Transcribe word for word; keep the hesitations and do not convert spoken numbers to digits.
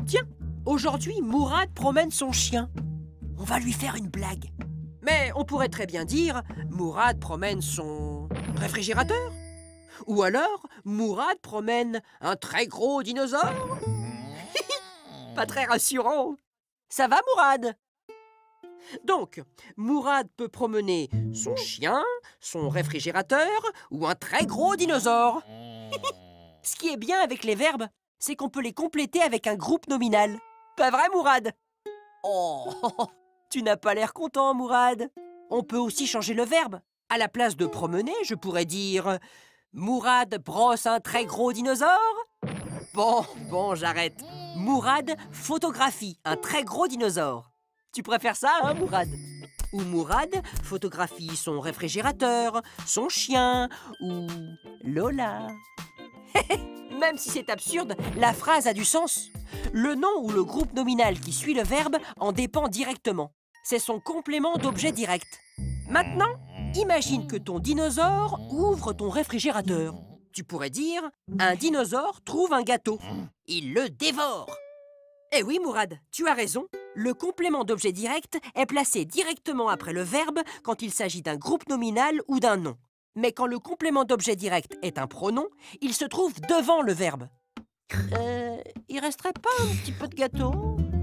Tiens, aujourd'hui, Mourad promène son chien. On va lui faire une blague. Mais on pourrait très bien dire Mourad promène son réfrigérateur. Ou alors, Mourad promène un très gros dinosaure. Pas très rassurant. Ça va, Mourad? Donc, Mourad peut promener son chien, son réfrigérateur ou un très gros dinosaure. Ce qui est bien avec les verbes, c'est qu'on peut les compléter avec un groupe nominal. Pas vrai, Mourad? Oh, tu n'as pas l'air content, Mourad. On peut aussi changer le verbe. À la place de promener, je pourrais dire Mourad brosse un très gros dinosaure. Bon, bon, j'arrête. Mourad photographie un très gros dinosaure. Tu préfères ça, hein, Mourad? Ou Mourad photographie son réfrigérateur, son chien, ou Lola. Même si c'est absurde, la phrase a du sens. Le nom ou le groupe nominal qui suit le verbe en dépend directement. C'est son complément d'objet direct. Maintenant, imagine que ton dinosaure ouvre ton réfrigérateur. Tu pourrais dire « Un dinosaure trouve un gâteau. Il le dévore ». Eh oui, Mourad, tu as raison. Le complément d'objet direct est placé directement après le verbe quand il s'agit d'un groupe nominal ou d'un nom. Mais quand le complément d'objet direct est un pronom, il se trouve devant le verbe. Euh, il resterait pas un petit peu de gâteau?